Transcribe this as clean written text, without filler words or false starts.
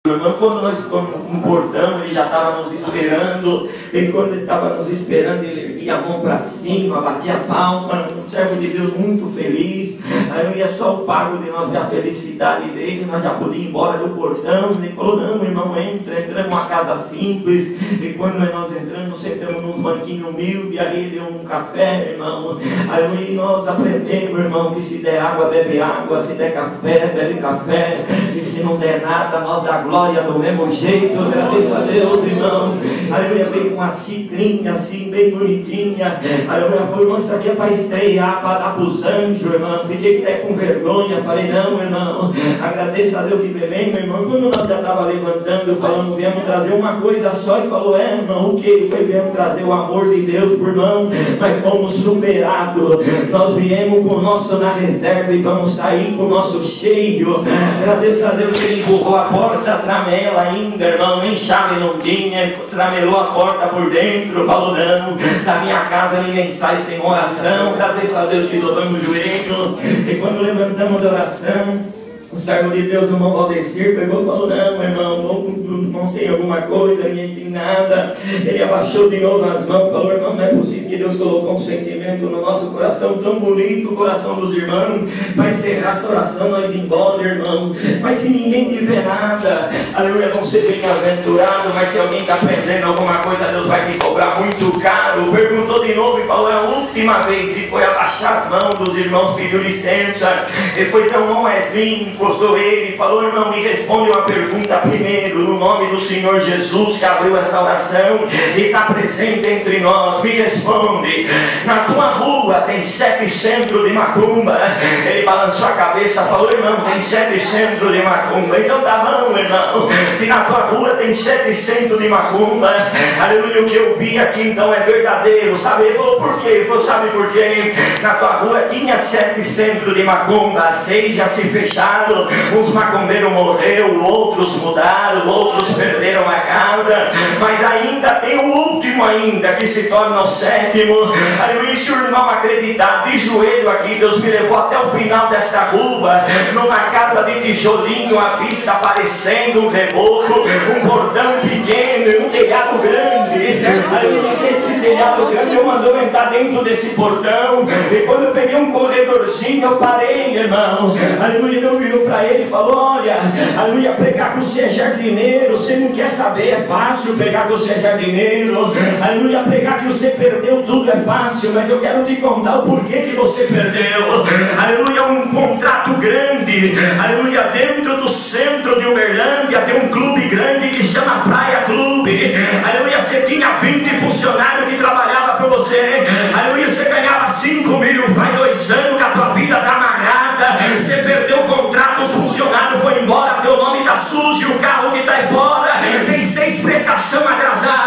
Irmão, quando nós ficamos no portão, ele já estava nos esperando. E quando ele estava nos esperando, ele erguia a mão para cima, batia a palma. Um servo de Deus muito feliz. Aí eu ia só o pago de nós ver a felicidade dele. Nós já podíamos ir embora do portão. Ele falou: não, irmão, entramos numa casa simples. E quando nós entramos, sentamos nos banquinhos humildes. E ali ele deu um café, irmão. Aí nós aprendemos, irmão, que se der água, bebe água. Se der café, bebe café. E se não der nada, nós dá glória do mesmo jeito. Agradeço a Deus, irmão. Aleluia, veio com uma xicrinha assim, bem bonitinha. Aleluia, falou: irmão, isso aqui é para estrear, para dar para os anjos, irmão. Fiquei até com vergonha. Falei: não, irmão, agradeço a Deus que bebemos, irmão. Quando nós já estávamos levantando, falando: viemos trazer uma coisa só. E falou: é, irmão, o que? Foi: viemos trazer o amor de Deus, por irmão. Nós fomos superados. Nós viemos com o nosso na reserva e vamos sair com o nosso cheio. Agradeço a Deus que ele empurrou a porta, tramela ainda, irmão, nem chave não tinha, tramelou a porta por dentro, falou: não, da minha casa ninguém sai sem oração. Agradeço a Deus que dobramos o joelho. E quando levantamos da oração, o servo de Deus, o irmão Valdecir, pegou e falou: não, irmão, não tem alguma coisa, ninguém tem nada. Ele abaixou de novo as mãos, falou: irmão, não é possível que Deus colocou um sentimento no nosso coração tão bonito, o coração dos irmãos, para encerrar essa oração, nós ir embora, irmão. Mas se ninguém tiver nada, aleluia, vão ser bem-aventurados. Mas se alguém está perdendo alguma coisa, Deus vai te cobrar muito caro. Perguntou de novo e falou: é a última vez. E foi abaixar as mãos dos irmãos, pediu licença. E foi tão bom, Wesley, encostou ele e falou: irmão, me responde uma pergunta primeiro, no nome do Senhor Jesus, que abriu essa oração e está presente entre nós. Me responde: na tua rua tem 7 centros de macumba? Ele balançou a cabeça, falou: irmão, tem 7 centros de macumba. Então tá bom, irmão, se na tua rua tem 7 centros de macumba, aleluia, o que eu vi aqui então é verdadeiro, sabe? Ele falou: por quê? Ele falou: sabe por quê? Na tua rua tinha 7 centros de macumba, 6 já se fecharam. Uns macumbeiros morreram, outros mudaram, outros perderam a casa, mas ainda tem o último ainda, que se torna o 7º. Aleluia, se o irmão acreditar, de joelho aqui, Deus me levou até o final desta rua, numa casa de tijolinho, a vista aparecendo, um reboco, um portão pequeno e um telhado grande. Aleluia, esse telhado grande eu mandou entrar dentro desse portão, e quando eu peguei um corredorzinho, eu parei, irmão. Aleluia, não virou para ele e falou: olha, aleluia, pregar que você é jardineiro, você não quer saber, é fácil pregar que você é jardineiro. Aleluia, pregar que você perdeu tudo é fácil, mas eu quero te contar o porquê que você perdeu. Aleluia, um contrato grande, aleluia, dentro do centro de Uberlândia tem um clube grande que chama Praia Clube. Aleluia, você tinha 20 funcionários que trabalhavam para você. Aleluia, você ganhava 5 mil, faz 2 anos que a tua vida está amarrada, você perdeu o contrato, os funcionários foram embora, teu nome está sujo, o carro que está aí fora tem 6 prestações atrasadas.